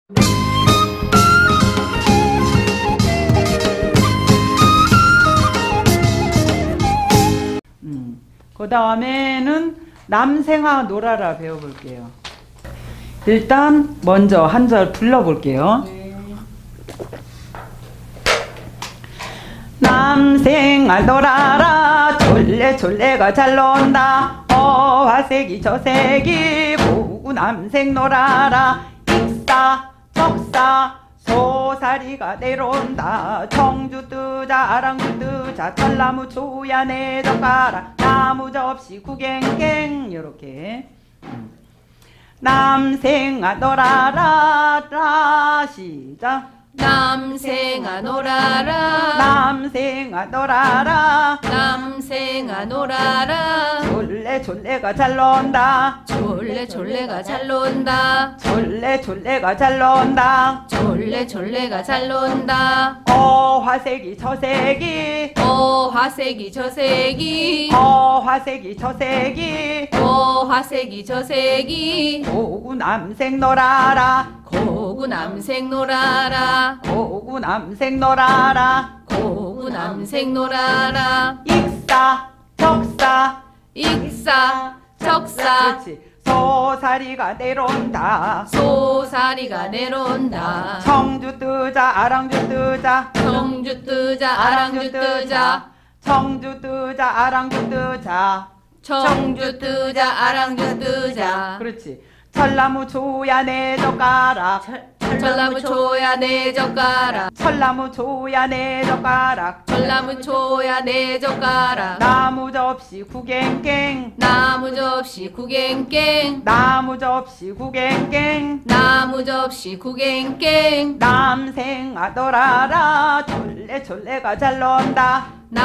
그 다음에는 남생아 놀아라 배워볼게요. 일단 먼저 한 절 불러볼게요. 남생아 놀아라 졸래졸래가 잘 논다. 화색이 저색이 고구 남생 놀아라. 익사 적사 소사리가 내려온다. 청주 뜨자 아랑주 뜨자 철나무 조야 내 젓가락 나무 접시 구갱갱. 요렇게 남생아 놀아라 라 시작. 남생아 놀아라 남생아 놀아라 남생아 놀아라. 졸래졸래가 잘 논다. 졸래졸래가 잘 논다. 졸래졸래가 잘 논다. 졸래졸래가 잘 논다. 화색이 저색이 화색이 저색이 화색이 저색이 화색이 저색이 고구 남생 놀아라. 고구 남생 놀아라. 고구 남생 놀아라. 고구 남생 놀아라. 익사 적사 익사 적사 그렇지. 소사리가 내려온다. 소사리가 내려온다. 청주 뜨자 아랑주 뜨자 청주 뜨자 아랑주 뜨자 청주 뜨자 아랑주 뜨자 청주 뜨자 아랑주 뜨자. 그렇지. 철나무 조야 내 젓가락 철나무 초야 내 젓가락 철나무 조야 내 젓가락 철나무 초야 내 젓가락 나무 접시 구갱갱 나무 접시 구갱갱 나무 접시 구갱갱 나무 접시 구갱갱. 남생아 놀아라 졸래졸래가 잘 논다.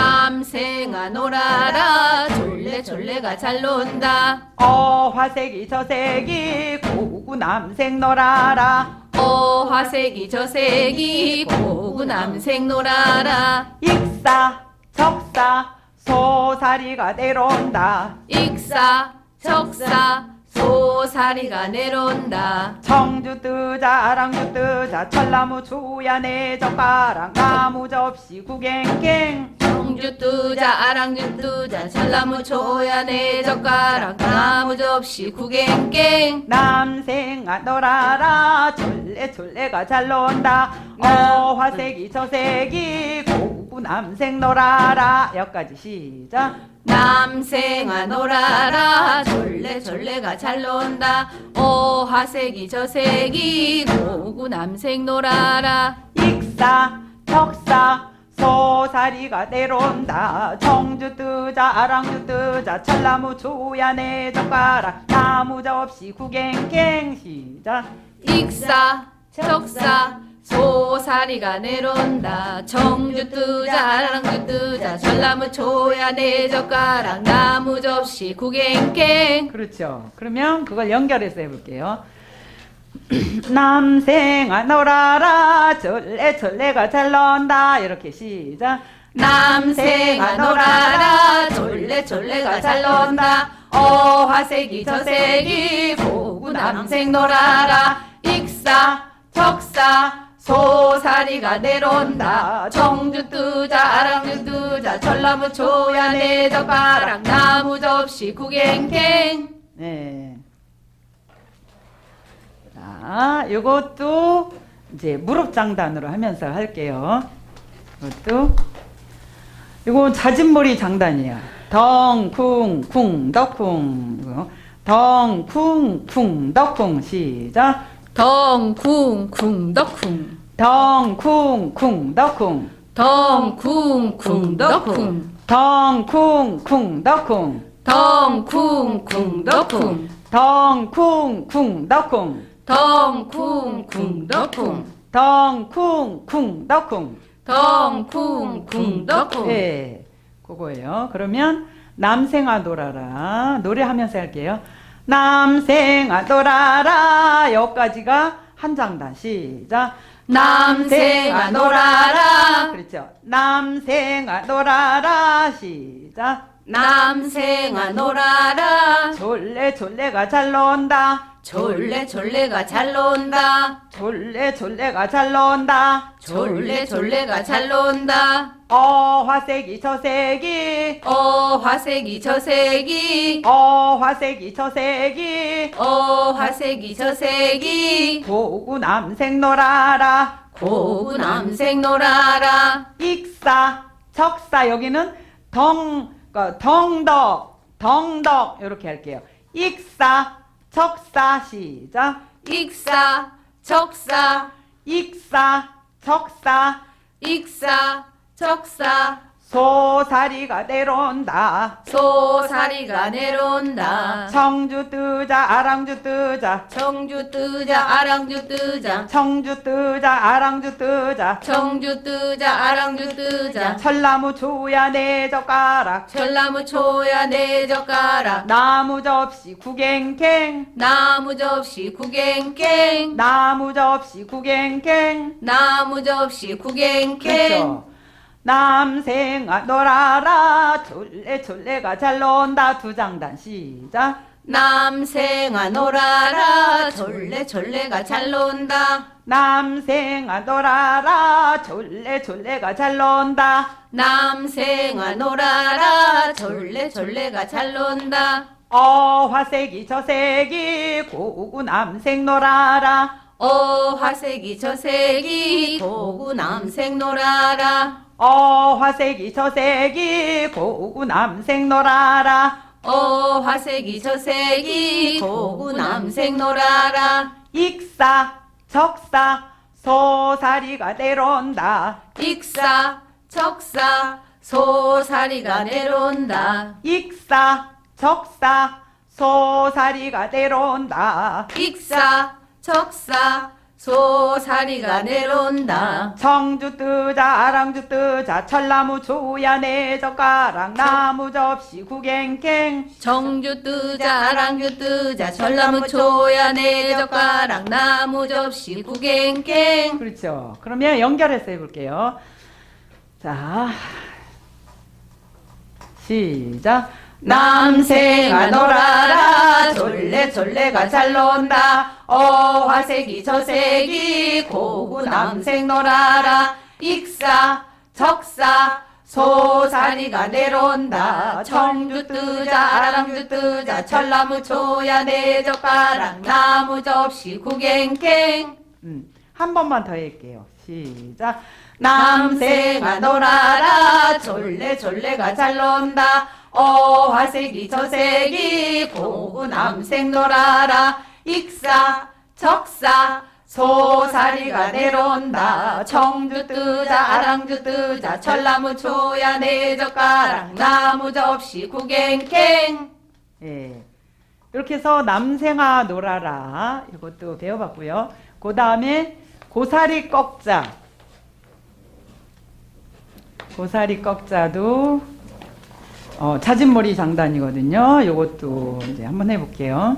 남생아 놀아라 졸래졸래가 잘 논다. 화색이 저색이 고구 남생 놀아라. 화색이 저색이 고구 남생 놀아라. 익사 적사 소사리가 내려온다. 익사 적사 소사리가 내려온다. 청주 뜨자 아랑주 뜨자 철나무 조야 내 젓가락 나무 접시 구갱갱 청주 뜨자 아랑주 뜨자 철나무 초야 내 젓가락 나무 접시 구갱갱. 남생아 놀아라 졸래졸래가 잘 논다. 화색이 저색이 고구 남생 놀아라. 여기까지 시작. 남생아 놀아라 졸래졸래가 잘 논다. 화색이 저색이 고구 남생 놀아라. 익사 적사 소사리가 내려온다. 청주 뜨자 아랑주 뜨자 철나무 조야 내 젓가락 나무 접시 구갱갱 시작. 익사 적사 소사리가 내려온다. 청주 뜨자 아랑주 뜨자 철나무 초야 내 젓가락 나무 접시 구갱갱. 그렇죠. 그러면 그걸 연결해서 해볼게요. 남생아 놀아라 졸래졸래가 잘 논다. 이렇게 시작. 남생아 놀아라 졸래졸래가 잘 논다. 화색이 저색이 고구 남생 놀아라. 익사 적사 소사리가 내려온다. 청주 뜨자 아랑주 뜨자 철나무 초야 내 젓가락 나무 접시 구갱갱. 네. 자, 요것도 이제 무릎 장단으로 하면서 할게요. 이것도 이거 자진몰이 장단이에요. 덩쿵쿵 덕쿵 덩쿵쿵 덕쿵 시작. 덩쿵쿵 덕쿵 덩쿵쿵 덕쿵 덩쿵쿵 덕쿵 덩쿵쿵 덕쿵 덩쿵쿵 덕쿵 덩쿵쿵 덕쿵 덩쿵쿵 덕쿵 덩쿵쿵 덕쿵 덩쿵쿵 덕쿵. 예, 그거예요. 그러면 남생아 놀아라 노래하면서 할게요. 남생아 놀아라 여기까지가 한 장단 시작. 남생아 놀아라 그렇죠. 남생아 놀아라 시작. 남생아 놀아라 졸래졸래가 잘 논다 졸래졸래가 잘 논다 졸래졸래가 잘 논다 졸래졸래가 잘 논다 화색이 저색이 화색이 저색이 화색이 저색이 화색이 저색이 고구남색 놀아라 고구남색 놀아라 익사 적사 여기는 덩덕 이렇게 할게요. 익사 적사 시작 익사 적사 익사 적사 익사 적사 소사리가 내려온다 소사리가 내려온다 청주 뜨자 아랑주 뜨자 청주 뜨자 아랑주 뜨자 청주 뜨자 아랑주 뜨자 청주 뜨자 아랑주 뜨자 철나무 초야 내 젓가락 철나무 초야 내 젓가락 나무 접시 구갱갱 나무 접시 구갱갱 나무 접시 구갱갱 나무 접시 구갱갱 그렇죠. 남생아 놀아라 졸래졸래가 잘 논다 두 장단 시작 남생아 놀아라 졸래졸래가 잘 논다 남생아 놀아라 졸래졸래가 잘 논다 남생아 놀아라 졸래졸래가 잘 논다 화색이 저색이 고구남색 놀아라 화색이 저색이 고구남색 놀아라 화색이 저색이 고구남색 놀아라 화색이 저색이 고구남색 놀아라 익사 적사 소사리가 내려온다 익사 적사 소사리가 내려온다 익사 적사 소사리가 내려온다 익사 적사 소사리가 내려온다 청주 뜨자 아랑주 뜨자 철나무 조야 내 젓가락 나무 접시 구갱갱 청주 뜨자 아랑주 뜨자 전나무 초야 내 젓가락 나무 접시 구갱갱 그렇죠. 그러면 연결해서 해볼게요. 자 시작 남생아 놀아라 졸래졸래가 잘 논다 화색이 저색이 고구남색 놀아라 익사 적사 소사리가 내려온다 청주 뜨자 아랑주 뜨자 철나무 초야 내 젓가락 나무 접시 구갱갱 한 번만 더 할게요. 시작 남생아 놀아라 졸래졸래가 잘 논다 화색이 저색이 고구남색 놀아라 익사 적사 소사리가 내려온다 청주 뜨자 아랑주 뜨자 철나무 초야 내 젓가락 나무 접시 구갱갱 예. 이렇게 해서 남생아 놀아라 이것도 배워봤고요. 그 다음에 고사리 꺾자 고사리 꺾자도 자진몰이 장단이거든요. 이것도 이제 한번 해볼게요.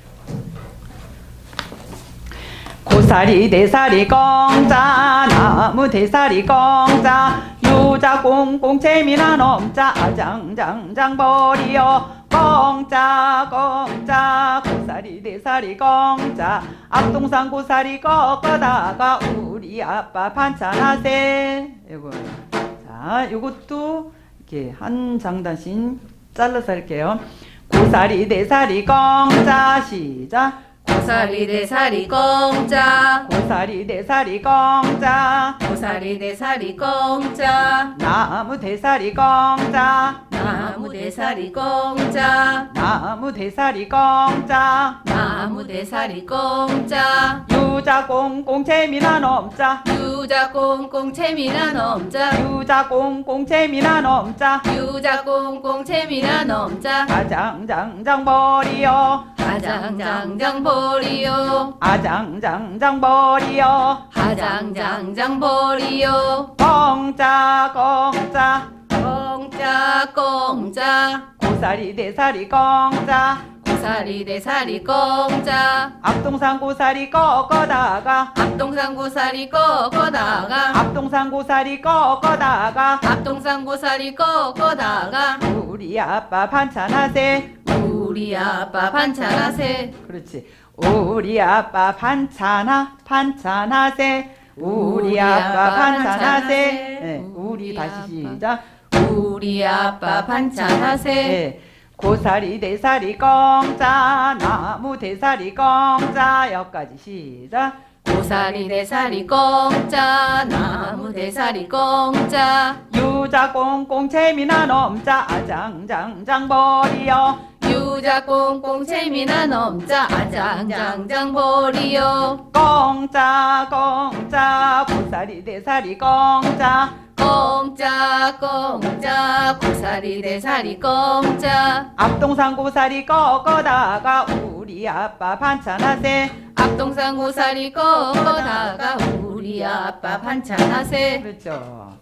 고사리 대사리 꽁자 나무 대사리 꽁자 유자 꽁꽁 재미난 엄자 아장장장 버리여 꽁자 꽁자 고사리 대사리 꽁자 앞동산 고사리 꺾어다가 우리 아빠 반찬하세 이거 자 이것도 이렇게 한 장단씩 잘라서 할게요. 고사리 대사리 꽁자 시작 고사리 대사리 꽁자 고사리 대사리 꽁자 고사리 대사리 꽁자 나무 대사리 꽁자 나무 대사리 꽁자 나무 대사리 꽁자 나무 대사리 꽁자 유자 꽁꽁 재미난 엄자 유자 꽁꽁 재미난 엄자 유자 꽁꽁 재미난 엄자 유자 꽁꽁 재미난 엄자 아장장장 버리여 아장장장 버리요 아장장장 버리여 아장장장 버리요 꽁자 꽁자 꽁자 꽁자 고사리 대사리 꽁자 고사리 대사리 꽁자 앞동산 고사리 꺾어다가 앞동산 고사리 꺾어다가 앞동산 고사리 꺾어다가 앞동산 고사리 꺾어다가 우리 아빠 반찬하세. 우리 아빠 반찬하세. 그렇지. 우리 아빠 반찬하세. 우리 아빠 반찬하세. 네, 우리 다시 시작. 우리 아빠 반찬하세. 네. 고사리 대사리 꽁짜 나무 대사리 꽁짜 여기까지 시작. 고사리 대사리 꽁짜 나무 대사리 꽁짜 유자 꽁꽁 재미난 놈자 아장장장 버리여. 유자 꽁꽁 재미난 놈자 아장장장 버리요. 꽁짜 꽁짜 고사리 대사리 꽁짜 꽁짜 꽁짜 고사리 대사리 꽁짜 앞동산 고사리 꺾어다가 우리 아빠 반찬하세. 앞동산 고사리 꺾어다가 우리 아빠 반찬하세. 그렇죠.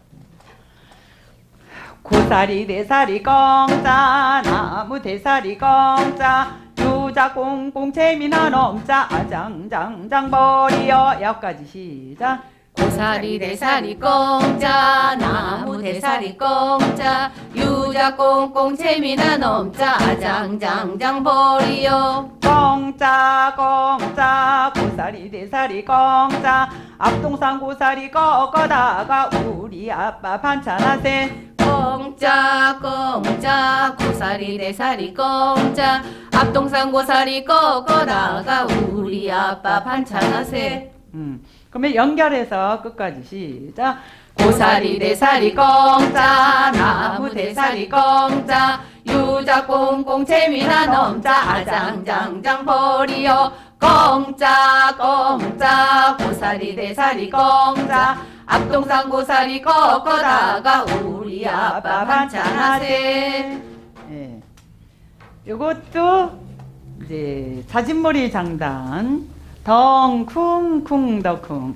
고사리 대사리 꽁짜 나무 대사리 꽁짜 유자 꽁꽁 재미난 놈자 아장장장 버리여. 여기까지 시작. 고사리 대사리 꽁짜 나무 대사리 꽁짜 유자 꽁꽁 재미난 놈자 아장장장 버리요. 꽁짜 꽁짜 고사리 대사리 꽁짜 앞동산 고사리 꺾어다가 우리 아빠 반찬하세. 꽁짜 꽁짜 고사리 대사리 꽁짜 앞동산 고사리 꺾어다가 우리 아빠 반찬하세. 그러면 연결해서 끝까지 시작. 고사리 대사리 꽁짜 나무 대사리 꽁짜 유자 꽁꽁 재미난 놈자 아장장장 버리요. 꽁짜 꽁짜 고사리 대사리 꽁짜 앞동산 고사리 꺾어다가 우리 아빠 반찬하세. 예. 요것도 이제 자진몰이 장단 덩쿵쿵 덕쿵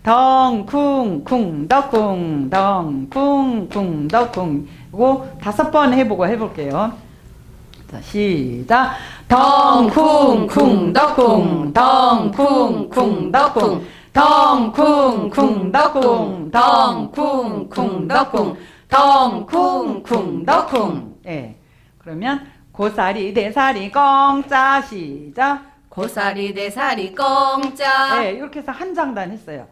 덩쿵쿵 덕쿵 덩쿵쿵 덕쿵 이거 5번 해볼게요. 자, 시작. 덩쿵쿵 덕쿵 덩쿵쿵 덕쿵 덩쿵쿵 덕쿵 덩쿵쿵 덕쿵 덩쿵쿵 덕쿵. 예. 그러면 고사리 대사리 꽁짜 시작. 고사리 대사리 꽁짜 네, 이렇게 해서 한 장단 했어요.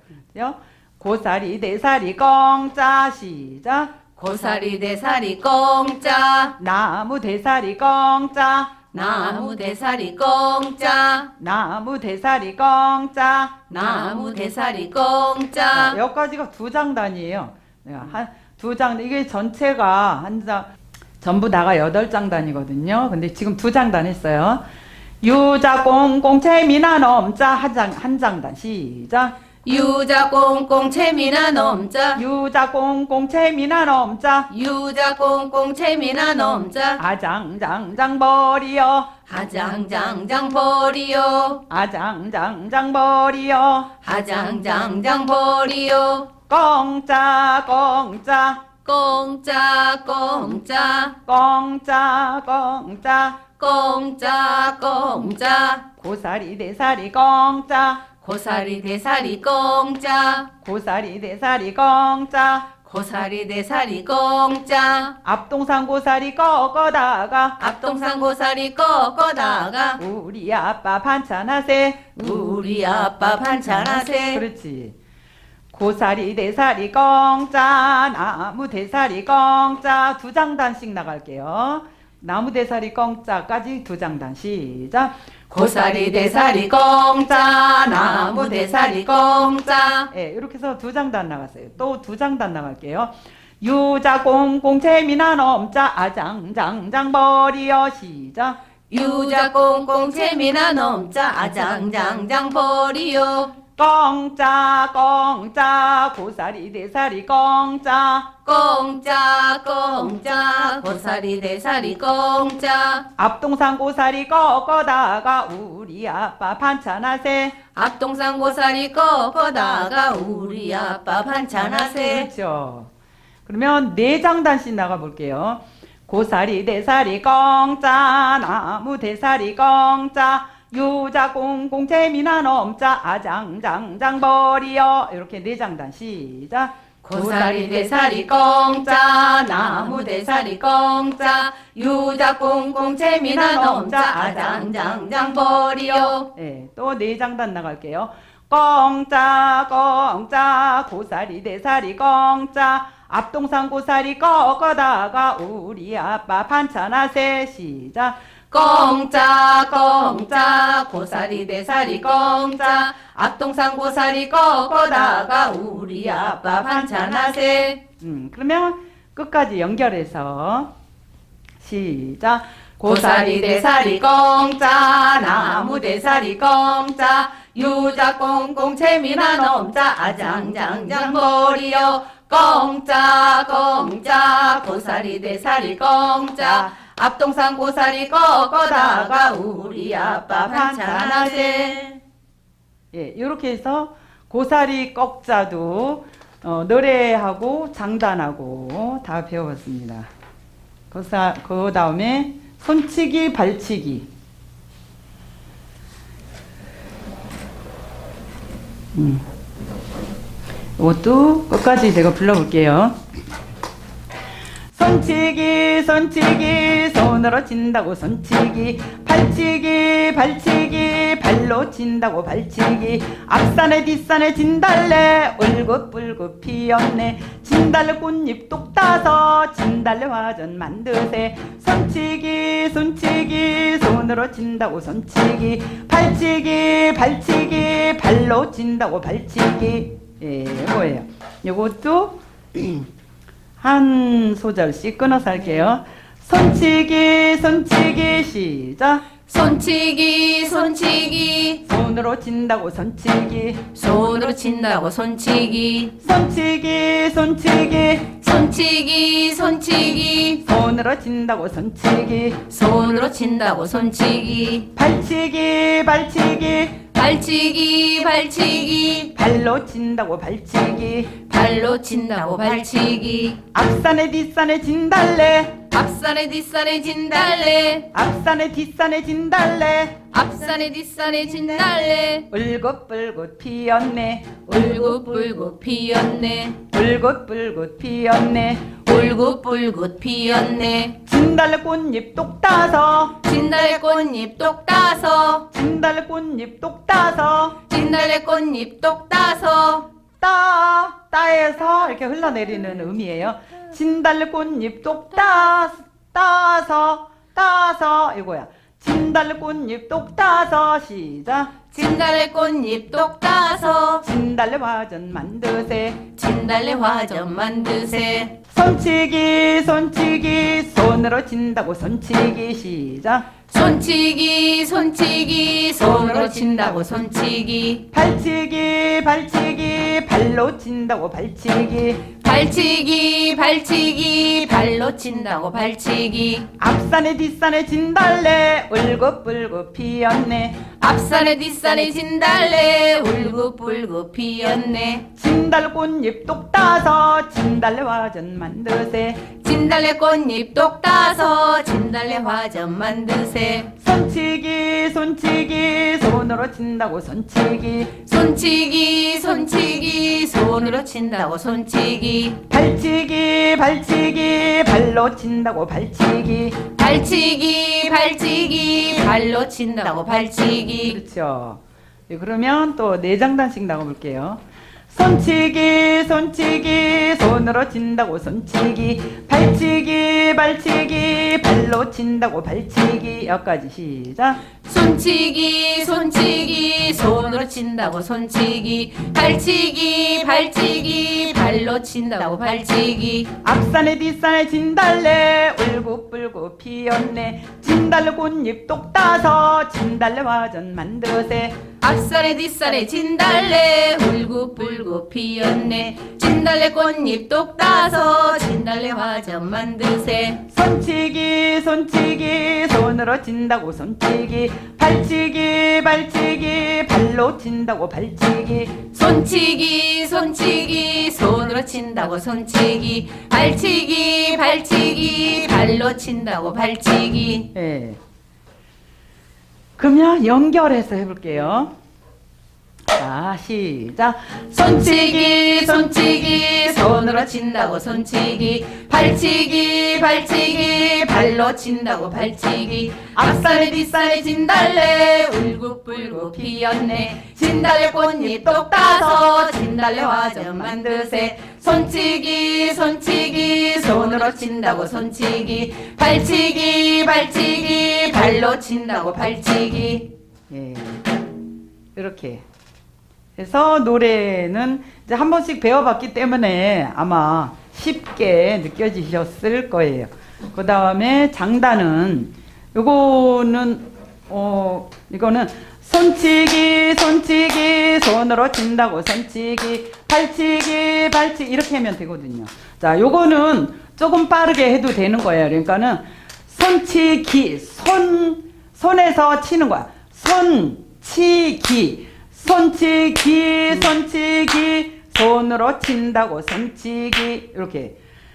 고사리 대사리 꽁짜 시작. 고사리 대사리 꽁짜 나무 대사리 꽁짜 나무 대사리 꽁짜 나무 대사리 꽁짜 나무 대사리 꽁짜. 여기까지가 2장단이에요. 두 장, 이게 전체가 한 장, 전부 다가 8장단이거든요. 근데 지금 2장단 했어요. 유자 꽁꽁 재미난 놈자 한 장단 시작. 유자 꽁꽁 재미난 놈자 유자 꽁꽁 재미난 놈자 유자 꽁꽁 재미난 놈자 아장장장 버리여. 아장장장 버리요. 아장장장 버리여. 아장장장 버리요. 꽁짜 꽁짜 꽁짜 꽁짜 꽁짜 꽁짜 꽁짜 꽁짜 고사리 대사리 꽁짜 고사리 대사리 꽁짜 고사리 대사리 꽁짜 고사리 대사리 꽁짜 앞동산 고사리 꺾어다가 앞동산 고사리 꺾어다가 우리 아빠 반찬하세. 우리 아빠 반찬하세. 그렇지. 고사리 대사리 꽁짜 나무 대사리 꽁짜 2장단씩 나갈게요. 나무 대사리 꽁짜까지 2장단 시작. 고사리 대사리 꽁짜 나무 대사리 꽁짜. 예, 이렇게 해서 2장단 나갔어요. 또 2장단 나갈게요. 유자 꽁꽁 재미난 놈자 아장장장 버리여 시작. 유자 꽁꽁 재미난 놈자 아장장장 버리요. 꽁짜 꽁짜 고사리 대사리 꽁짜 꽁짜 꽁짜 고사리 대사리 꽁짜 앞동산 고사리 꺾어다가 우리 아빠 반찬하세. 앞동산 고사리 꺾어다가 우리 아빠 반찬하세. 그렇죠. 그러면 4장단씩 나가볼게요. 고사리 대사리 꽁짜 나무 대사리 꽁짜 유자 꽁꽁 재미난 엄자 아장장장벌이여. 이렇게 네 장단 시작. 고사리 대사리 꽁짜 나무 대사리 꽁짜 유자 꽁꽁 재미난 엄자 아장장장 벌이요. 네, 또 네 장단 나갈게요. 꽁짜 꽁짜 고사리 대사리 꽁짜 앞동산 고사리 꺾어다가 우리 아빠 반찬하세. 시작. 꽁짜 꽁짜 고사리 대사리 꽁짜 앞동산 고사리 꺾어다가 우리 아빠 반찬하세. 그러면 끝까지 연결해서 시작. 고사리 대사리 꽁짜 나무 대사리 꽁짜 유자 꽁꽁 재미난 엄자 아장장장 벌이요. 꽁짜 꽁짜 고사리 대사리 꽁짜 앞동산 고사리 꺾어다가 우리 아빠 반찬하세. 예, 이렇게 해서 고사리 꺾자도 노래하고 장단하고 다 배워봤습니다. 그 다음에 손치기 발치기. 이것도 끝까지 제가 불러볼게요. 손치기 손치기 손으로 친다고 손치기 발치기 발치기 발로 친다고 발치기 앞산에 뒷산에 진달래 울긋불긋 피었네 진달래 꽃잎 똑 따서 진달래 화전 만드세 손치기 손치기 손으로 친다고 손치기 발치기 발치기 발로 친다고 발치기. 예, 뭐예요? 요것도 한 소절씩 끊어서 할게요. 손치기 손치기 시작. 손치기 손치기 손으로 친다고 손치기 손으로 친다고 손치기 손치기 손치기 손치기 손치기 손으로 친다고 손치기 손으로 친다고 손치기 발치기 발치기 발치기 발치기 발로 친다고 발치기 발로 친다고 발치기 앞산에 뒷산에 진달래 앞산에 뒷산에 진달래 앞산에 뒷산에 진달래 앞산에 뒷산에 진달래 울긋불긋 피었네 울긋불긋 피었네 울긋불긋 피었네 울긋불긋 피었네 진달래 꽃잎 똑 따서 진달래 꽃잎 똑 따서 진달래 꽃잎 똑 따서 진달래 꽃잎 똑 따서 따에서 이렇게 흘러내리는 음이에요. 진달래 꽃잎 똑 따서 이거야. 진달래 꽃잎 똑 따서 시작. 진달래 꽃잎 똑 따서 진달래 화전 만드세 진달래 화전 만드세 손치기 손치기 손으로 친다고 손치기 시작. 손치기 손치기 손으로 친다고 손치기 발치기 발치기 발로 친다고 발치기 발치기 발치기 발로 친다고 발치기 앞산에 뒷산에 진달래 울긋불긋 피었네 앞산에 뒷산에 진달래 울긋불긋 피었네 진달래 꽃잎 똑 따서 진달래 화전 만드세 진달래 꽃잎 똑 따서 진달래 화전 만드세 손치기 손치기 손으로 친다고 손치기 손치기 손치기 손으로 친다고 손치기 발치기 발치기 발로 친다고 발치기 발치기 발치기 발로 친다고 발치기. 그렇죠. 예, 그러면 또 네 장단씩 나가볼게요. 손치기 손치기 손으로 친다고 손치기 발치기 발치기 발로 친다고 발치기. 여기까지 시작. 손치기 손치기 손으로 친다고 손치기 발치기 발치기 발로 친다고 발치기 앞산에 뒷산에 진달래 울긋불긋 피었네 진달래 꽃잎 똑 따서 진달래 화전 만드세 앞산에 뒷산에 진달래 울긋불긋 피었네 진달래 꽃잎 똑 따서 진달래 화전 만드세 손치기 손치기 손으로 친다고 손치기 발치기 발치기 발로 친다고 발치기 손치기 손치기 손으로 친다고 손치기 발치기 발치기 발로 친다고 발치기. 예. 그러면 연결해서 해볼게요. 자, 시작. 손치기 손치기 손으로 친다고 손치기 발치기 발치기 발로 친다고 발치기 앞산에 뒷산에 진달래 울긋불긋 피었네 진달래 꽃잎 똑 따서 진달래 화전 만드세 손치기 손치기 손으로 친다고 손치기 발치기 발치기 발로 친다고 발치기. 예, 이렇게 해서 노래는 이제 한 번씩 배워봤기 때문에 아마 쉽게 느껴지셨을 거예요. 그 다음에 장단은 이거는 손치기 손치기 손으로 친다고 손치기 발치기 발치기 이렇게 하면 되거든요. 자, 요거는 조금 빠르게 해도 되는 거예요. 그러니까는 손치기 손에서 치는 거야. 손치기 손치기 손치기 손으로 친다고 손치기 이렇게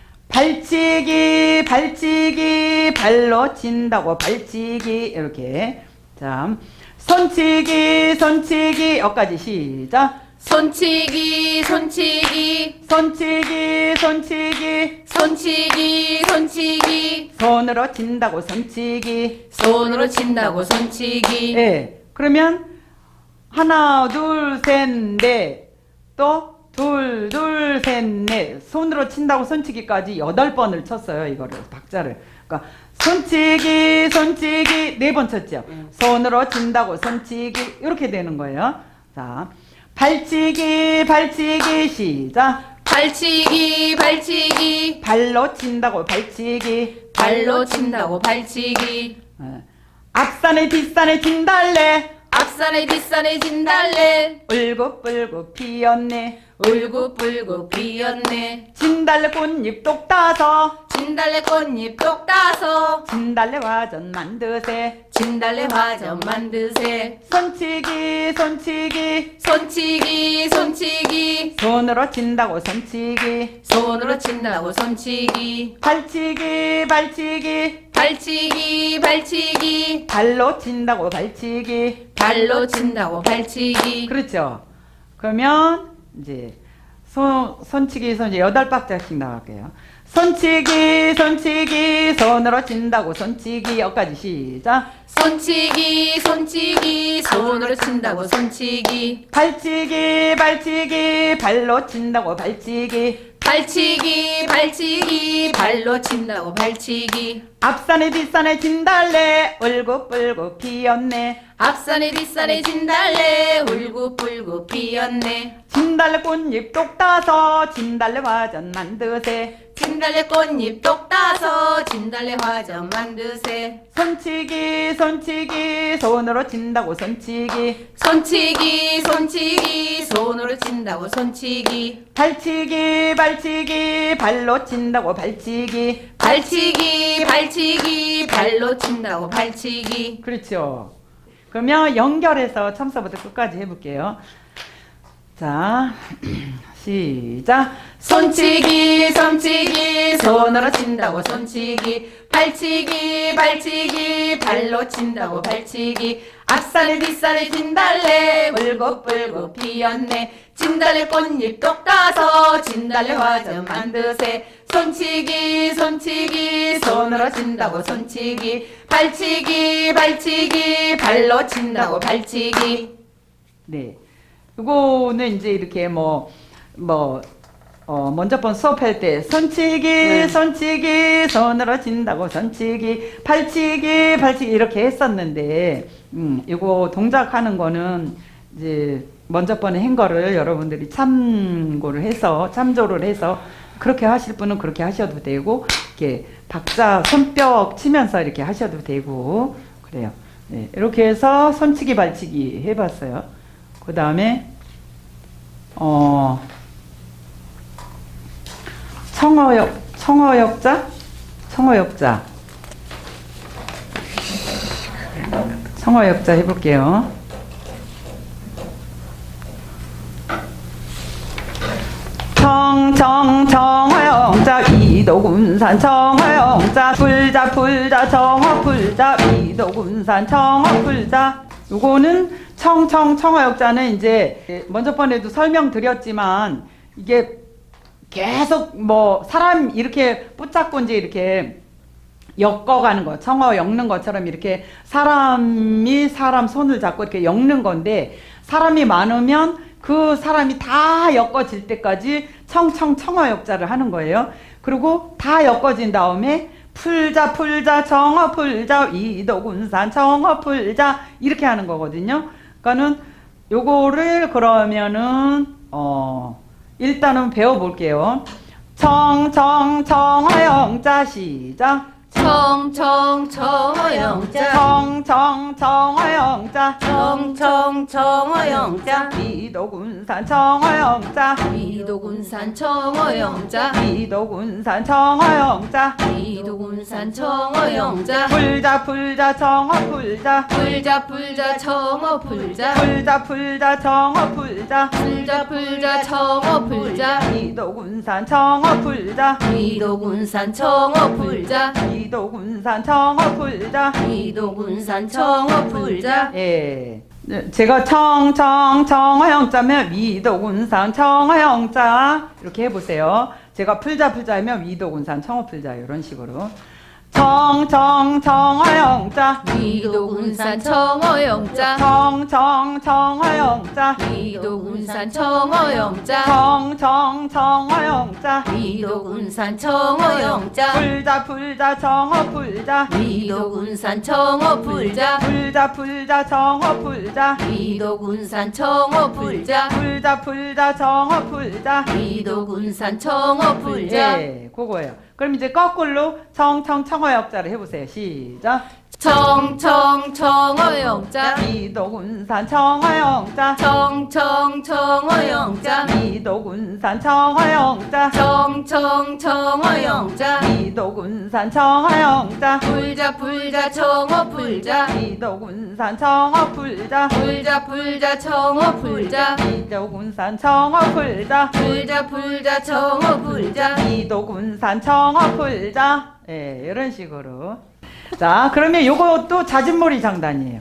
발치기 발치기 발로 친다고 발치기 이렇게. 자, 손치기 손치기 여기까지 시작. 손치기 손치기 손치기 손치기 손치기 손치기 손으로 친다고 손치기 손으로 친다고 손치기. 예, 그러면 하나 둘 셋 넷 또 둘 둘 셋 넷 손으로 친다고 손치기까지 8번을 쳤어요. 이거를 박자를. 그러니까 손치기 손치기 4번 쳤죠. 손으로 친다고 손치기 이렇게 되는 거예요. 자, 발치기 발치기 시작. 발치기 발치기 발로 친다고 발치기 발로 친다고 발치기 앞산에 뒷산에 진달래 앞산에 뒷산에 진달래 울긋불긋 피었네 울긋불긋 피었네 진달래 꽃잎 똑 따서 진달래 꽃잎 똑 따서 진달래 화전 만드세 진달래 화전 만드세 손치기 손치기 손치기 손치기 손으로 친다고 손치기 손으로 친다고 손치기 발치기 발치기 발치기 발치기 발로 친다고 발치기 발로 친다고 발치기. 그렇죠. 그러면 이제 손치기 이제 8박자씩 나갈게요. 손치기 손치기 손으로 친다고 손치기 여기까지 시작. 손치기 손치기 손으로 친다고 손치기 발치기 발치기 발로 친다고 발치기 발치기 발치기 발로 친다고 발치기 앞산에 뒷산에 진달래 울긋불긋 피었네 앞산에 뒷산에 진달래 울긋불긋 피었네 진달래 꽃잎 똑 따서 진달래 화전 만드세 진달래 꽃잎 똑 따서 진달래 화전 만드세 손치기 손치기 손으로 친다고 손치기 손치기 손치기 손으로 친다고 손치기 발치기 발치기 발로 친다고 발치기 발치기 발치기 발로 친다고 발치기. 그렇죠. 그러면 연결해서 처음서부터 끝까지 해볼게요. 자, 시작. 손치기 손치기 손으로 친다고 손치기 발치기 발치기 발로 친다고 발치기 앞산에 뒷산에 진달래 울긋불긋 피었네 진달래 꽃잎 똑 따서 진달래 화전 만드세 손치기 손치기 손으로 친다고 손치기 발치기 발치기 발로 친다고 발치기. 네. 이거는 이제 이렇게 먼저 번 수업할 때 손치기 손치기 손으로 친다고 손치기 발치기 발치기 이렇게 했었는데 이거 동작하는 거는 이제 먼저 번에 한 거를 여러분들이 참조를 해서 그렇게 하실 분은 그렇게 하셔도 되고 이렇게 박자 손뼉 치면서 이렇게 하셔도 되고 그래요. 네, 이렇게 해서 손치기 발치기 해봤어요. 그 다음에 청어역자 해볼게요. 청청청화영자 이도군산 청화영자 풀자 청화풀자 이도군산 청화풀자. 요거는 청청청화역자는 이제 먼저 번에도 설명드렸지만 이게 계속 뭐 사람 이렇게 붙잡고 이제 이렇게 엮어가는 거, 청어 엮는 것처럼 이렇게 사람이 사람 손을 잡고 이렇게 엮는 건데, 사람이 많으면 그 사람이 다 엮어질 때까지 청청청어역자를 하는 거예요. 그리고 다 엮어진 다음에 풀자 청어 풀자 이도군산 청어 풀자 이렇게 하는 거거든요. 그러니까는 요거를 그러면은 일단은 배워볼게요. 청청청어영자 시작. 청청청어영자 청청청어영자 청청청어영자 이도군산 청어영자 이도군산 청어영자 이도군산 청어영자 이도군산 청어영자 풀자 청어 풀자 풀자 청어 풀자 풀자 청어 풀자 풀자 청어 풀자 이도군산 청어 풀자 이도군산 청어 풀자 이도군산 청어 풀자 이도군산 청어 풀자. 예. 제가 청청청어영자면 이도군산 청어영자 이렇게 해보세요. 제가 풀자 하면 이도군산 청어 풀자 이런 식으로. 청청청어영자 이도군산 청어영자 청청청어영자 이도군산 청어영자 청청청어영자 이도군산 청어영자 풀자 청어 풀자 이도군산 청어 풀자 풀자 청어 풀자 이도군산 청어 풀자 풀자 청어 풀자 이도군산 청어 풀자. 예, 그거예요. 그럼 이제 거꾸로 청청청어역자를 해보세요. 시작. 청청청어영자 이도군산 청어영자 청청청어영자 이도군산 청어영자 청청청어영자 이도군산 청어영자 풀자 청어 풀자 이도군산 청어 풀자 풀자 청어 풀자 이도군산 청어 풀자 풀자 청어 풀자 이도군산 청어 풀자. 예, 이런 식으로. 자, 그러면 요것도 잦은머리 장단이에요.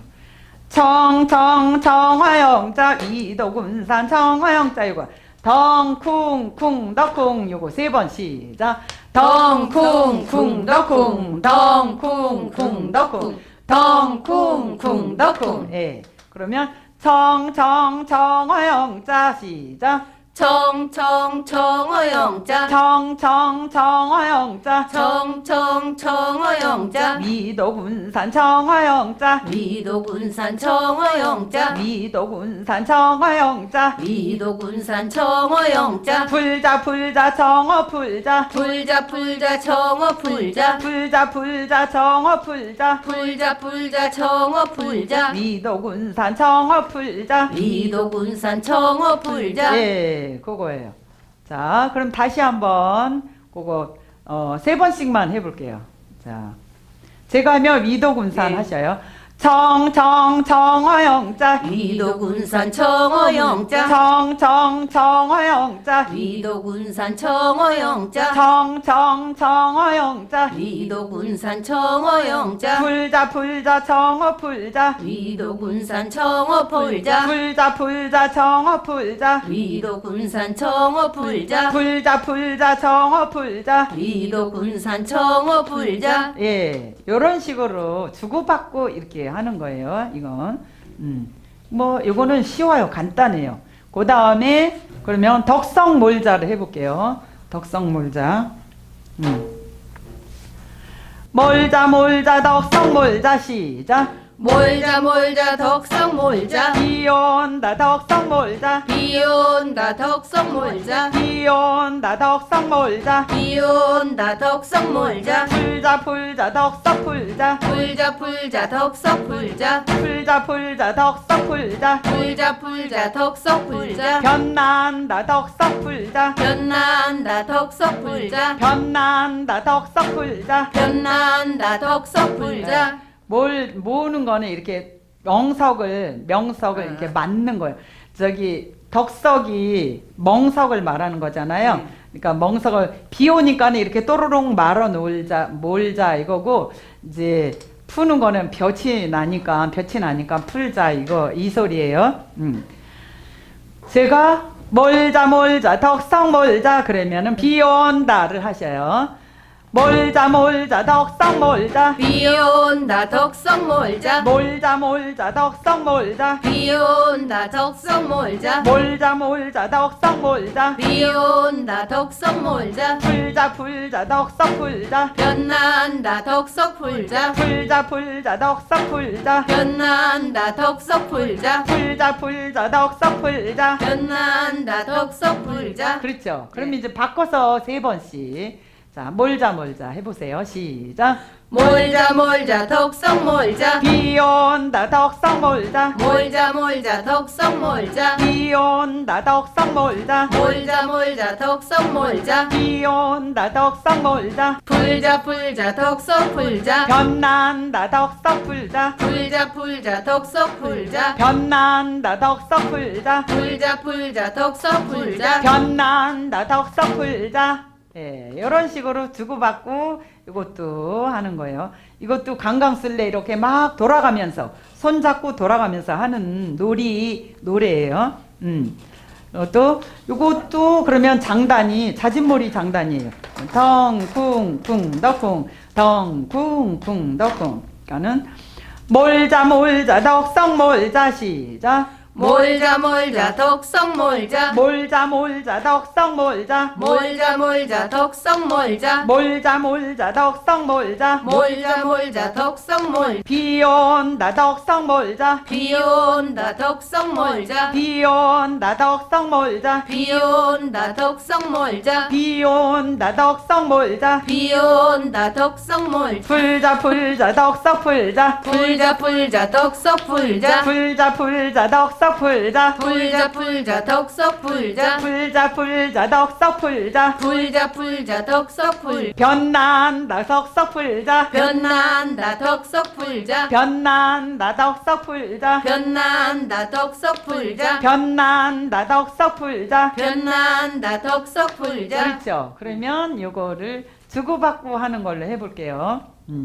청청청화영자 이도군산 청화영자 이거 덩쿵쿵 덕쿵 요거 3번 시작. 덩쿵쿵 덕쿵 덩쿵쿵 덕쿵 덩쿵쿵 덕쿵. 예, 그러면 청청청화영자 시작. 청청청어영자 청청청어영자 청청청어영자 미도군산 청어영자 미도군산 청어영자 미도군산 청어영자 미도군산 청어영자 풀자 청어 풀자 풀자 청어 풀자 풀자 청어 풀자 풀자 청어 풀자 미도군산 청어 풀자 미도군산 청어 풀자. 예, 그거예요. 자, 그럼 다시 한번 그거 3번씩만 해볼게요. 자, 제가 하면 미도군산 네. 하셔요. 청청청어영자 미도군산 청어영자 청청청어영자 미도군산 청어영자 청청청어영자 미도군산 청어영자 풀자 청어 풀자 미도군산 청어 풀자 풀자 청어 풀자 미도군산 청어 풀자 풀자 청어 풀자. 미도군산 청어 풀자. 예, 요런 식으로 주고받고 이렇게 하는 거예요. 이건 뭐 요거는 쉬워요. 간단해요. 그 다음에 그러면 덕성몰자를 해볼게요. 덕성몰자. 몰자 덕성몰자 시작. 몰자 덕성몰자 비온다 덕성몰자 비온다 덕성몰자 비온다 덕성몰자 비온다 덕성몰자 풀자 덕성풀자 풀자 덕성풀자 풀자 덕성풀자 풀자 덕성풀자 변난다 덕성풀자 변난다 덕성풀자 변난다 덕성풀자. 변난다 덕성풀자. 모으는 거는 이렇게 명석을 이렇게 맞는 거예요. 저기 덕석이 멍석을 말하는 거잖아요. 그러니까 멍석을 비 오니까는 이렇게 또르륵 말아 몰자 이거고 이제 푸는 거는 볕이 나니까 풀자 이거 이 소리예요. 제가 몰자 덕성 몰자 그러면은 비 온다를 하셔요. 몰자 덕성 몰자 비 온다 덕성 몰자 몰자 덕성 몰자 비 온다 덕성 몰자 몰자 덕성 몰자 비 온다 덕성 몰자 풀자 덕성 풀자 변난다 덕석 풀자 풀자 덕성 풀자 변난다 덕석 풀자 풀자 덕성 풀자 변난다 덕석 풀자. 그렇죠. 그럼 이제 바꿔서 3번씩 자 몰자 해보세요. 시작. 몰자 덕성 몰자 비 온다 덕성 몰자 몰자 덕성 몰자 비 온다 덕성 몰자 몰자 덕성 몰자 비 온다 덕성 몰자 풀자 덕석 풀자 변난다 덕성 풀자 풀자 덕석 풀자 변난다 덕성 풀자 풀자 덕석 풀자 변난다 덕성 풀자. 예, 이런 식으로 주고받고 이것도 하는 거예요. 이것도 강강술래 이렇게 막 돌아가면서 손잡고 돌아가면서 하는 노래예요. 또 이것도 그러면 장단이 자진몰이 장단이에요. 덩쿵쿵 덕쿵 덩쿵쿵 덕쿵. 그러니까는 몰자 덕성 몰자 시작. 몰자 덕성 몰자 몰자 덕성 몰자 몰자 덕성 몰자 몰자 덕성 몰자 몰자 덕성 몰 비 온다 덕성 몰자 비 온다 덕성 몰자 비 온다 덕성 몰자 비 온다 덕성 몰자 비 온다 덕성 몰자 비 온다 덕성 몰 풀자 덕성 풀자 풀자 덕석 풀자 풀자 덕성 풀자 풀자 덕석 풀자 풀자 덕성 풀자 풀자 덕석 풀 변난다 덕성 풀자 변난다 덕석 풀자 변난다 덕성 풀자 변난다 덕석 풀자 변난다 덕성 풀자 변난다 덕석 풀자. 그렇죠. 그러면 요거를 주고받고 하는 걸로 해볼게요.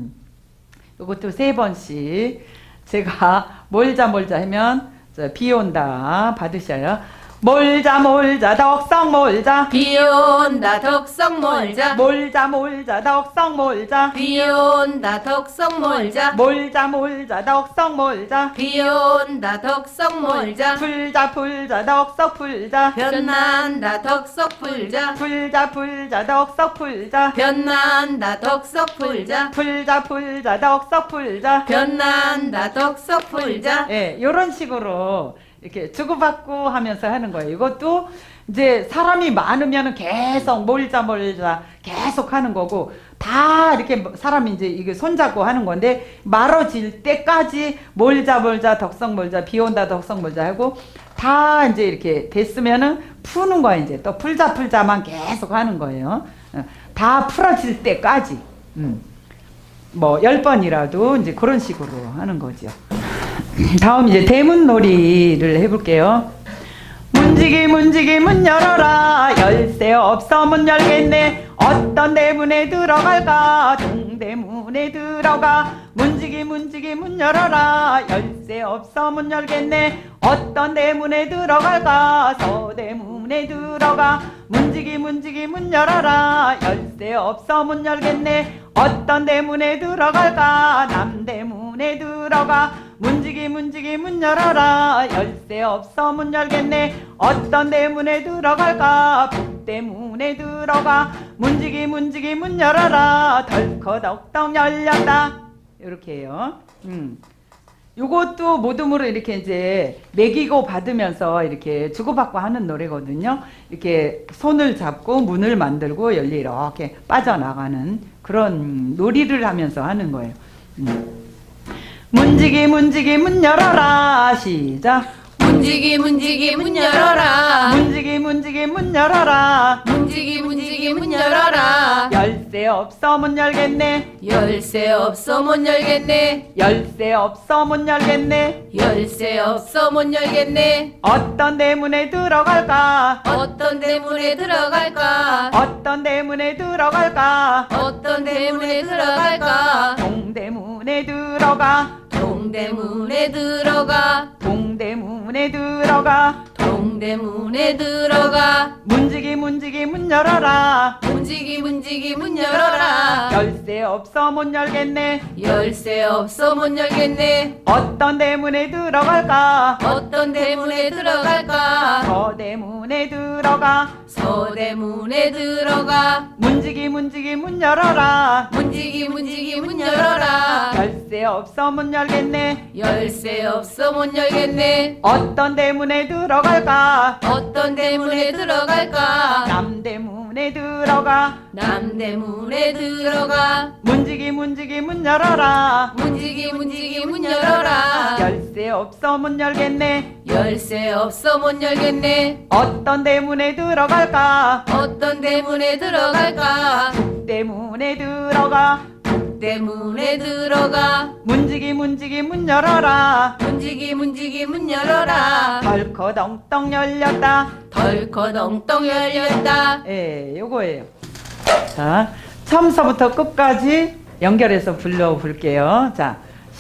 요것도 3번씩 제가 몰자 하면 비 온다 받으셔요. 몰자 덕성 몰자 비 온다 덕성 몰자 몰자 덕성 몰자 비 온다 덕성 몰자 몰자 덕성 몰자 비 온다 덕성 몰자 풀자 덕성 풀자 변난다 덕석 풀자 풀자 덕성 풀자 변난다 덕석 풀자 풀자 덕성 풀자 변난다 덕석 풀자. 예, 이런 식으로 이렇게 주고받고 하면서 하는 거예요. 이것도 이제 사람이 많으면 계속 몰자 계속 하는 거고 다 이렇게 사람이 이제 이게 손잡고 하는 건데 말아질 때까지 몰자 덕성 몰자 비 온다 덕성 몰자 하고 다 이제 이렇게 됐으면은 푸는 거야. 이제 또 풀자만 계속 하는 거예요. 다 풀어질 때까지 뭐 10번이라도 이제 그런 식으로 하는 거죠. 다음 이제 대문놀이를 해볼게요. 문지기 문 열어라. 열쇠 없어 문 열겠네. 어떤 대문에 들어갈까? 동대문에 들어가. 문지기 문 열어라. 열쇠 없어 문 열겠네. 어떤 대문에 들어갈까? 서대문에 들어가. 문지기 문 열어라. 열쇠 없어 문 열겠네. 어떤 대문에 들어갈까? 남대문에 들어가. 문지기 문 열어라. 열쇠 없어 문 열겠네. 어떤 대문에 들어갈까? 북대문에 들어가. 문지기 문 열어라. 덜커덕덕 열렸다. 이렇게 해요. 요것도 모둠으로 이렇게 이제 매기고 받으면서 이렇게 주고받고 하는 노래거든요. 이렇게 손을 잡고 문을 만들고 열리 이렇게 빠져나가는 그런 놀이를 하면서 하는 거예요. 문지기 문 열어라. 시작. 문지기 문 열어라. 문지기 문 열어라. 문지기 문 열어라. 열쇠 없어 못 열겠네. 열쇠 없어 못 열겠네. 열쇠 없어 못 열겠네. 열쇠 없어 못 열겠네. 어떤 대문에 들어갈까? 어떤 어떤 대문에 들어갈까? 어떤 대문에 들어갈까? 어떤 대문에 들어갈까? 동대문에 들어가. 동대문에 들어가. 동대문에 들어가. 동대문에 들어가. 문지기 문지기 문 열어라. 문지기 문지기 문 열어라. 열쇠 없어 못 열겠네. 열쇠 없어 못 열겠네. 어떤 대문에 들어갈까? 어떤 대문에 들어갈까? 서대문에 들어가. 서대문에 들어가. 문지기 문지기 문 열어라. 문지기 문지기 문 열어라. 열쇠 없어 못 열겠네. 열쇠 없어 못 열겠네. 어떤 대문에 들어갈까? 어떤 대문에 들어갈까? 남대문에 들어가. 남대문에 들어가. 문지기 문지기 문 열어라. 문지기 문지기 문 열어라. 열쇠 없어 못 열겠네. 열쇠 없어 못 열겠네. 어떤 대문에 들어갈까? 어떤 대문에 들어갈까? 북대문에 들어가. 북대문에 들어가. 문지기 문지기 문 열어라. 문지기 문지기 문 열어라. 덜커덩덩 열렸다. 덜커덩덩 열렸다. 예, 요거예요. 자, 처음서부터 끝까지 연결해서 불러볼게요. 자,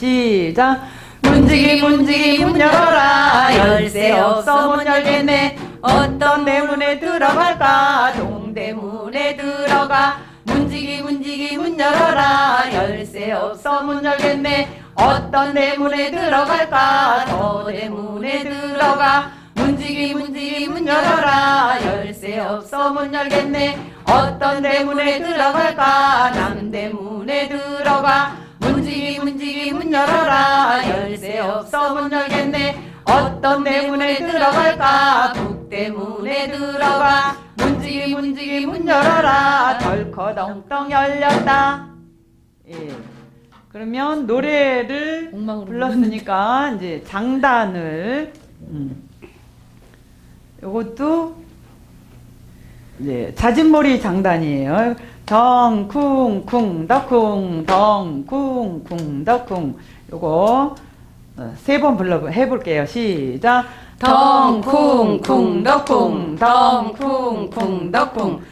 시작. 문지기 문지기 문 열어라. 열쇠 없어 못 열겠네. 어떤 대문에 들어갈까? 동대문에 들어가. 문지기 문지기 문 열어라. 열쇠 없어 못 열겠네. 어떤 대문에 들어갈까? 서대문에 들어가. 문지기 문지기 문 열어라. 열쇠 없어 못 열겠네. 어떤 대문에 들어갈까? 남대문에 들어가. 문지기 문지기 문 열어라. 열쇠 없어 못 열겠네. 어떤 대문에 들어갈까? 북대문에 들어가. 문지기 문지기 문 열어라. 덜커덩덩 열렸다. 예. 그러면 노래를 불렀으니까 이제 장단을 요것도 이제 자진몰이 장단이에요. 덩쿵쿵 덕쿵 덩쿵쿵 덕쿵. 요거 세 번 해볼게요. 시작. 덩쿵쿵 덕쿵 덩쿵쿵 덕쿵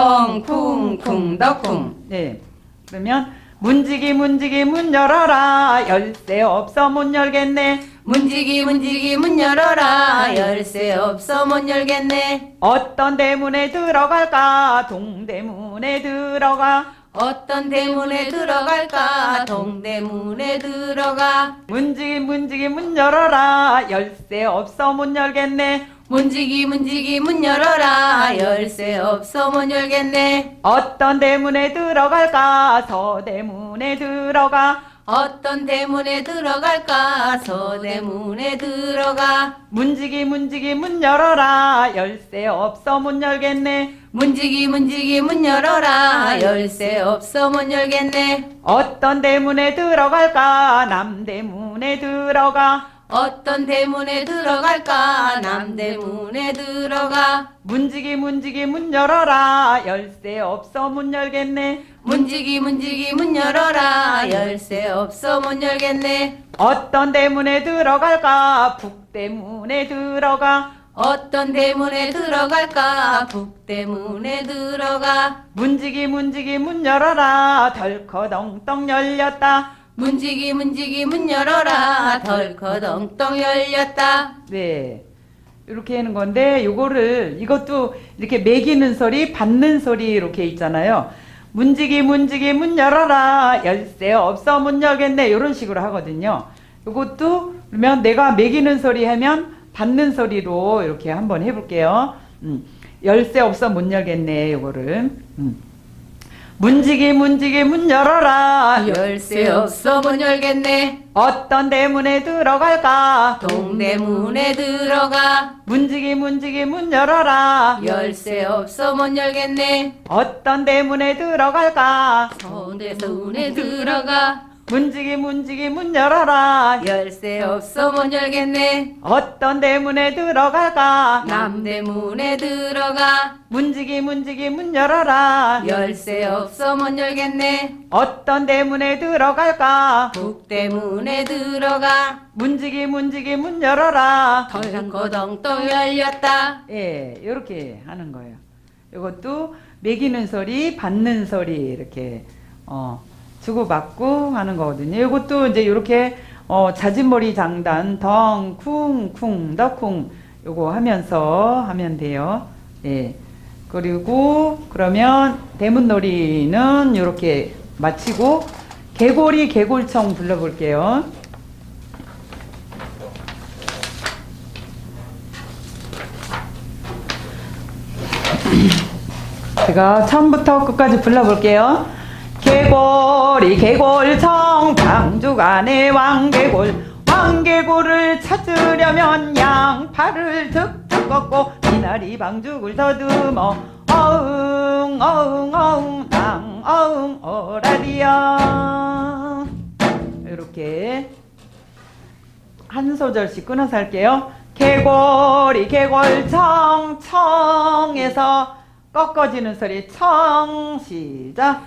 덩쿵쿵 덕쿵. 네. 그러면 문지기 문지기 문 열어라. 열쇠 없어 못 열겠네. 문지기 문지기 문 열어라. 열쇠 없어 못 열겠네. 어떤 대문에 들어갈까? 동대문에 들어가. 어떤 대문에 들어갈까? 동대문에 들어가. 문지기 문지기 문 열어라. 열쇠 없어 못 열겠네. 문지기 문지기 문 열어라. 열쇠 없어 못 열겠네. 어떤 대문에 들어갈까? 서대문에 들어가. 어떤 대문에 들어갈까? 서대문에 들어가. 문지기 문지기 문 열어라. 열쇠 없어 못 열겠네. 문지기 문지기 문 열어라. 열쇠 없어 못 열겠네. 어떤 대문에 들어갈까? 남대문에 들어가. 어떤 대문에 들어갈까? 남대문에 들어가. 문지기 문지기 문 열어라. 열쇠 없어 못 열겠네. 문지기 문지기 문 열어라. 열쇠 없어 못 열겠네. 어떤 대문에 들어갈까? 북대문에 들어가. 어떤 대문에 들어갈까? 북대문에 들어가. 문지기 문지기 문 열어라. 덜커덩덩 열렸다. 문지기 문지기 문 열어라. 덜커덩덩 열렸다. 네, 이렇게 하는 건데 이것도 이렇게 매기는 소리, 받는 소리 이렇게 있잖아요. 문지기 문지기 문 열어라. 열쇠 없어 못 열겠네. 이런 식으로 하거든요. 이것도 그러면 내가 매기는 소리 하면 받는 소리로 이렇게 한번 해볼게요. 열쇠 없어 못 열겠네. 요거를 문지기 문지기 문 열어라. 열쇠 없어 못 열겠네. 어떤 대문에 들어갈까? 동대문에 들어가. 문지기 문지기 문 열어라. 열쇠 없어 못 열겠네. 어떤 대문에 들어갈까? 서대문에 들어가. 문지기 문지기 문 열어라. 열쇠 없어 못 열겠네. 어떤 대문에 들어갈까? 남대문에 들어가. 문지기 문지기 문 열어라. 열쇠 없어 못 열겠네. 어떤 대문에 들어갈까? 북대문에 들어가. 문지기 문지기 문 열어라. 덩거덩덩 열렸다. 예, 이렇게 하는 거예요. 이것도 매기는 소리, 받는 소리 이렇게 주고받고 하는 거거든요. 이것도 이제 이렇게 자진몰이 장단 덩, 쿵, 쿵, 덕쿵 요거 하면서 하면 돼요. 예. 그리고 그러면 대문놀이는 이렇게 마치고 개골이 개골청 불러볼게요. 제가 처음부터 끝까지 불러볼게요. 개골이 개골청 방주간의 왕개골 왕개골을 찾으려면 양팔을 득득 꺾고 미나리 방죽을 더듬어 어흥 어흥 어흥 낭 어흥 어라리야. 이렇게 한 소절씩 끊어서 할게요. 개골이 개골청 청에서 꺾어지는 소리 청 시작.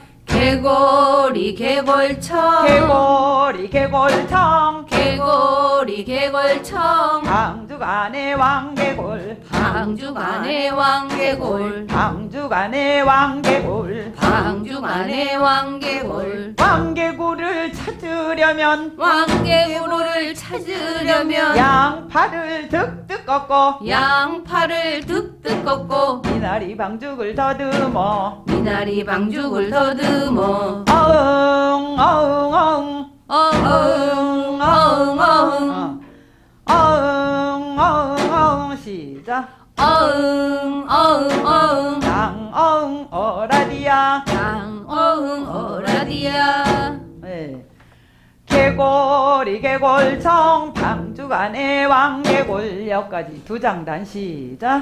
개골이 개골청 개골이 개골청 개골이 개골청 방주간의 왕개골 방주간의 왕개골 방주간의 왕개골 방주간의 왕개골 왕개골을 찾으려면 왕개골을 찾으려면 양팔을 득득 꺾고 양팔을 득득 꺾고 미나리 방죽을 더듬어 미나리 방죽을 더듬어 어흥 어흥 어흥 어흥 어흥 어흥 어흥 어흥 어흥 시작. 어흥 어흥 어흥 낭 어흥 어라디야. 양 어흥 어라디야. 네. 개골이 개골청 방주간의 왕개골 여기까지 두 장단 시작.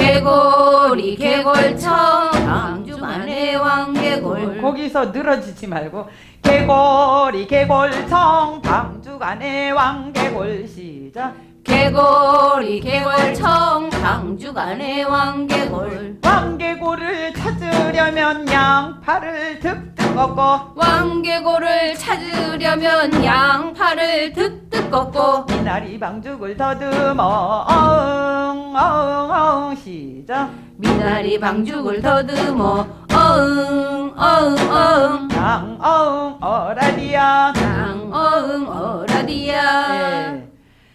개골이 개골청 방주간의 왕개골 거기서 늘어지지 말고 개골이 개골청 방주간의 왕개골 시작. 개골이 개골청 방주간의 왕개골 왕개골을 찾으려면 양팔을 득득 꺾고 왕개골을 찾으려면 양팔을 득득 꺾고 미나리 방죽을 더듬어 어흥 어흥 어흥 시작. 미나리 방죽을 더듬어 어흥 어흥 어흥 양 어흥 어라디야. 양 어흥 어라디야. 네.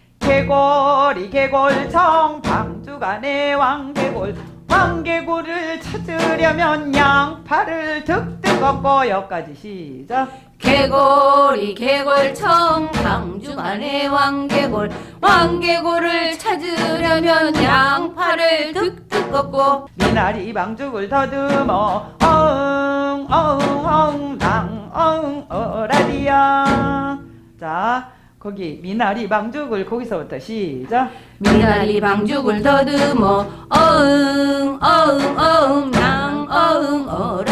개골이 개골청 방주간의 왕개골 왕개골을 찾으려면 양팔을 득득 꺾고 여기까지 시작. 개골이 개골청 방주간의 왕개골 왕개골을 찾으려면 양팔을 득득 꺾고 미나리 방죽을 더듬어 어흥 어흥 어흥 낭 어흥 어라디야. 자 거기 미나리 방죽을 거기서부터 시작. 미나리 방죽을 더듬어 어흥 어흥 어흥 낭 어흥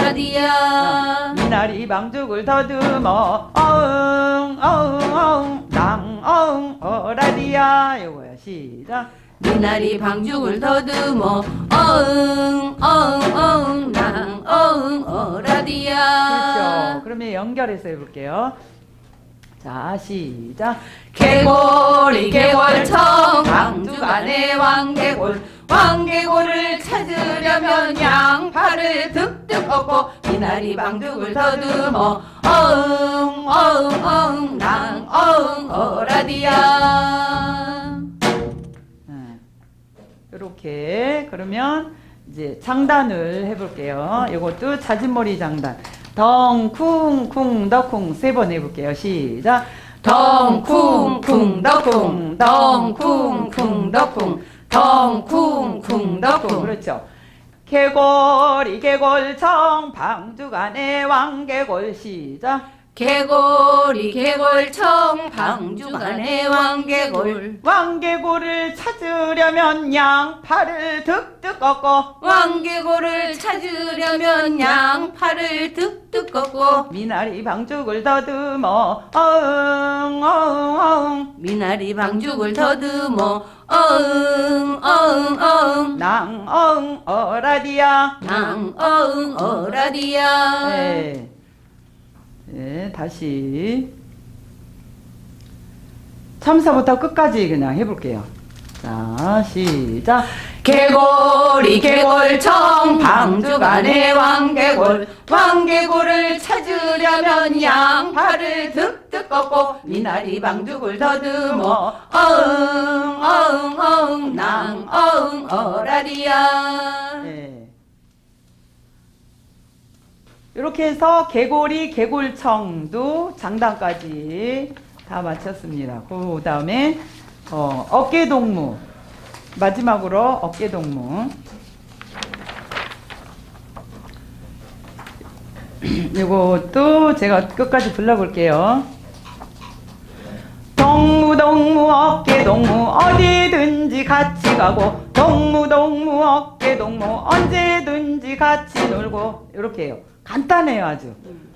어라디야. 미나리 방죽을 더듬어 어흥 어흥 어흥 낭 어흥 어라디야. 요거야 시작. 미나리 방죽을 더듬어 어흥 어흥 어흥 낭 어흥 어라디야. 그렇죠. 그러면 연결해서 해볼게요. 자 시작. 개골이 개골청 방주간의 왕개골 왕개골을 찾으려면 양팔을 득득 꺾고 미나리 방죽을 더듬어 어흥 어흥 어흥 낭 어흥 어라디야. 이렇게 그러면 이제 장단을 해볼게요. 이것도 자진몰이 장단. 덩쿵쿵 덕쿵 세 번 해볼게요. 시작. 덩쿵쿵 덕쿵 덩쿵쿵 덕쿵 덩쿵쿵 덕쿵. 그렇죠. 개골이 개골청 방주간의 왕개골 시작. 개골이 개골청 방주간의 왕개골 왕개골을 찾으려면 양팔을 득득 꺾어 왕개골을 찾으려면 양팔을 득득 꺾고 미나리 방죽을 더듬어 어흥 어흥 어흥 미나리 방죽을 더듬어 어흥 어흥 어흥 낭어흥 어라디야 낭어흥 어라디야. 네. 네, 다시 처음서부터 끝까지 그냥 해볼게요. 자, 시작. 개골이 개골청 방주간의 왕개골 왕개골을 찾으려면 양팔을 득득 꺾고 미나리 방죽을 더듬어 어흥 어흥 어흥 낭 어흥 어라리야. 네. 이렇게 해서 개골이 개골청도 장단까지 다 마쳤습니다. 그 다음에 어깨동무 마지막으로 어깨동무 이것도 제가 끝까지 불러볼게요. 동무 어깨동무 어디든지 같이 가고 동무 어깨동무 언제든지 같이 놀고 이렇게 해요. 간단해요 아주.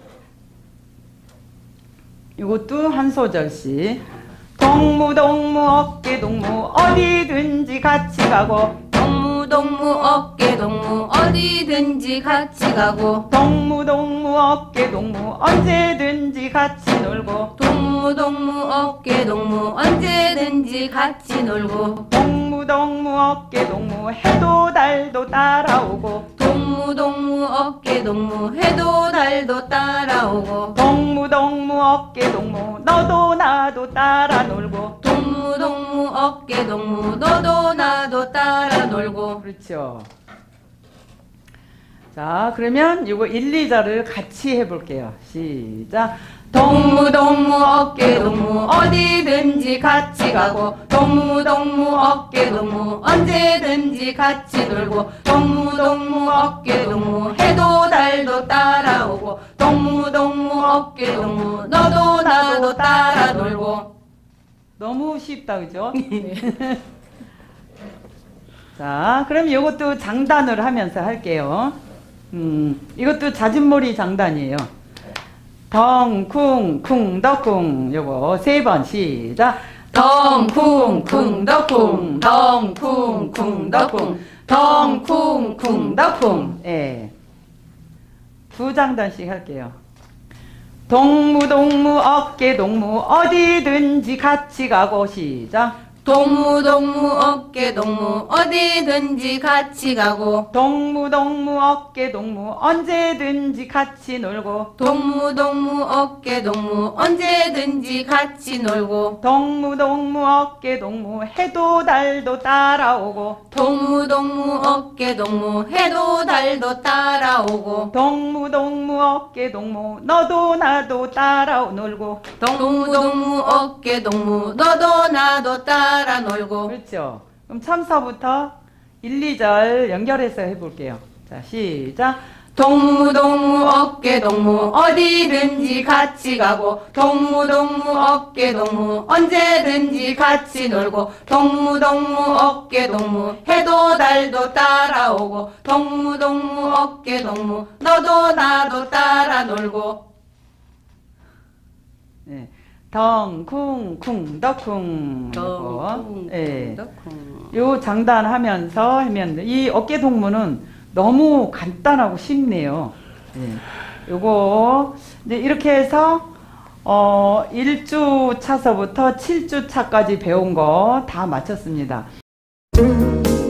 이것도 한 소절씩. 동무 어깨동무 어디든지 같이 가고 동무 어깨동무 어디든지 같이 가고 동무 어깨동무 언제든지 같이 놀고 동무 어깨동무 언제든지 같이 놀고 동무 어깨동무 해도 달도 따라오고 동무 어깨동무 해도 달도 따라오고 동무 어깨동무 너도 나도 따라 놀고 동무 어깨동무 너도 나도 따라 놀고. 그렇죠. 자, 그러면 이거 1, 2절을 같이 해볼게요. 시작. 동무 어깨동무 어디든지 같이 가고 동무 어깨동무 언제든지 같이 놀고 동무 어깨동무 해도 달도 따라오고 동무 어깨동무 너도 나도 따라 놀고. 너무 쉽다, 그죠? 자, 그럼 이것도 장단을 하면서 할게요. 이것도 잦은머리 장단이에요. 덩쿵쿵 덕쿵 요거 3번 시작. 덩쿵쿵 덕쿵 덩쿵쿵 덕쿵 덩쿵쿵 덕쿵. 예. 2장단씩 할게요. 동무 어깨동무 어디든지 같이 가고 시작. 동무 어깨동무 어디든지 같이 가고 동무 어깨동무 언제든지 같이 놀고 동무 어깨동무 언제든지 같이 놀고 동무 어깨동무 해도 달도 따라오고 동무 어깨동무 해도 달도 따라오고 동무 어깨동무 너도 나도 따라 놀고 동무 어깨동무 너도 나도 따라 놀고. 그렇죠. 그럼 참서부터 1, 2절 연결해서 해볼게요. 자, 시작. 동무 어깨동무 어디든지 같이 가고 동무 어깨동무 언제든지 같이 놀고 동무 어깨동무 해도 달도 따라오고 동무 어깨동무 너도 나도 따라 놀고. 네. 덩쿵쿵 덕쿵 요거. 예. 요 장단 하면서 하면 이 어깨 동무는 너무 간단하고 쉽네요. 예. 요거 이제 이렇게 해서 1주 차서부터 7주 차까지 배운 거 다 마쳤습니다.